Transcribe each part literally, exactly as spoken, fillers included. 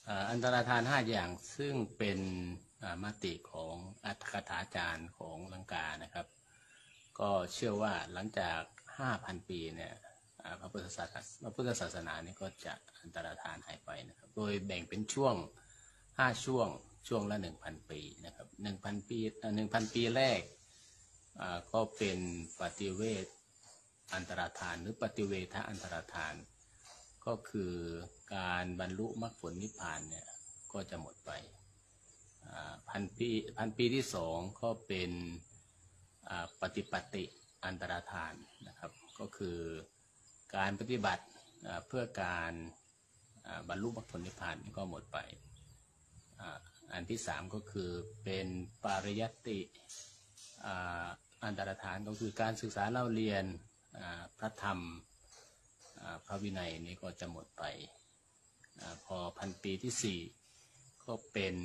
อันตรธานห้าอย่างซึ่งเป็นมติของอัตถกถาจารย์ของลังกานะครับก็เชื่อว่าหลังจาก ห้าพัน ปีเนี่ยพระพุทธศาสนาพระพุทธศาสนานี่ก็จะอันตรธานหายไปนะครับโดยแบ่งเป็นช่วงห้าช่วงช่วงละ หนึ่งพัน ปีนะครับ หนึ่งพัน ปี หนึ่งพัน ปีแรกก็เป็นปฏิเวทอันตรธานหรือปฏิเวทอันตรธานก็คือการบรรลุมรรคผลนิพพานเนี่ยก็จะหมดไปพันปีพันปีที่สองก็เป็นปฏิปัติอันตรธานนะครับก็คือการปฏิบัติเพื่อการบรรลุมรรคผลนิพพานก็หมดไปอันที่สามก็คือเป็นปริยัติอันตรธานก็คือการศึกษาเล่าเรียนพระธรรมพระวินัยนี้ก็จะหมดไปพอพันปีที่สี่ก็เป็น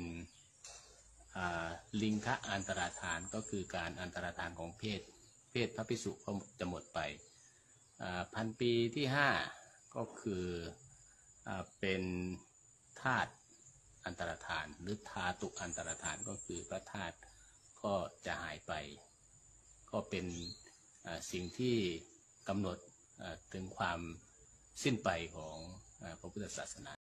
ลิงคะอันตรธานก็คือการอันตรธานของเพศเพศพระภิกษุก็จะหมดไปพันปีที่ห้าก็คือเป็นธาตุอันตรธานหรือธาตุอันตรธานก็คือพระธาตุก็จะหายไปก็เป็นสิ่งที่กำหนดถึงความสิ้นไปของพระพุทธศาสนา